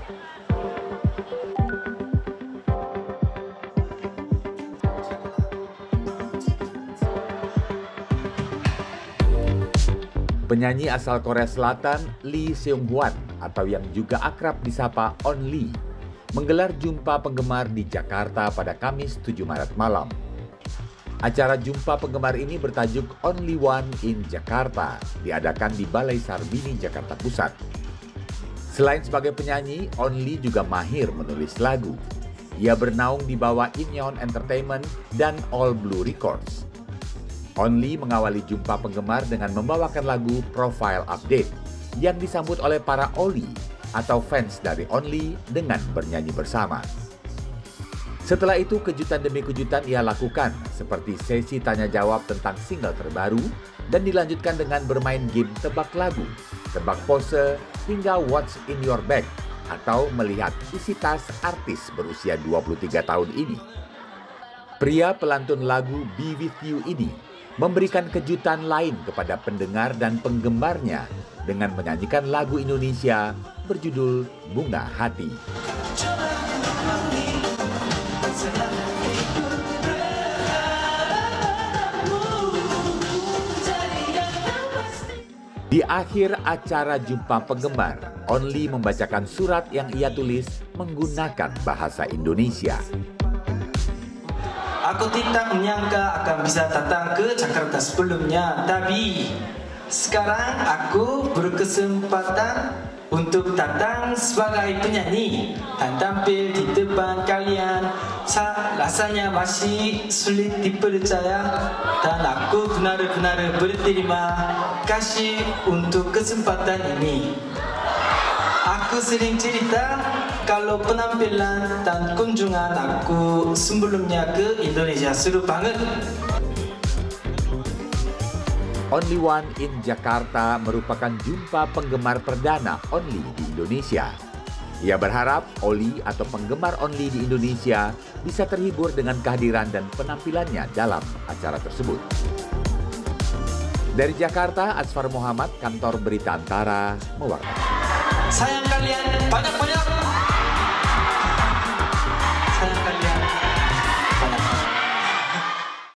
Penyanyi asal Korea Selatan Lee Seung-hwan atau yang juga akrab disapa Only menggelar jumpa penggemar di Jakarta pada Kamis 7 Maret malam. Acara jumpa penggemar ini bertajuk Only One in Jakarta, diadakan di Balai Sarbini, Jakarta Pusat. Selain sebagai penyanyi, Only juga mahir menulis lagu. Ia bernaung di bawah Inyeon Entertainment dan All Blue Records. Only mengawali jumpa penggemar dengan membawakan lagu Profile Update yang disambut oleh para Oli atau fans dari Only dengan bernyanyi bersama. Setelah itu kejutan demi kejutan ia lakukan seperti sesi tanya jawab tentang single terbaru dan dilanjutkan dengan bermain game tebak lagu, tebak pose hingga What's in Your Bag atau melihat isi tas artis berusia 23 tahun ini. Pria pelantun lagu Be With You ini memberikan kejutan lain kepada pendengar dan penggemarnya dengan menyanyikan lagu Indonesia berjudul Bunga Hati. Di akhir acara jumpa penggemar, Only membacakan surat yang ia tulis menggunakan bahasa Indonesia. Aku tidak menyangka akan bisa datang ke Jakarta sebelumnya, tapi sekarang aku berkesempatan untuk datang sebagai penyanyi dan tampil di depan kalian. Rasanya masih sulit dipercaya dan aku benar-benar berterima kasih untuk kesempatan ini. Aku sering cerita kalau penampilan dan kunjungan aku sebelumnya ke Indonesia seru banget. Only One in Jakarta merupakan jumpa penggemar perdana Only di Indonesia. Ia berharap Oli atau penggemar Only di Indonesia bisa terhibur dengan kehadiran dan penampilannya dalam acara tersebut. Dari Jakarta, Asfar Muhammad, Kantor Berita Antara, mewartakan. Sayang kalian banyak-banyak.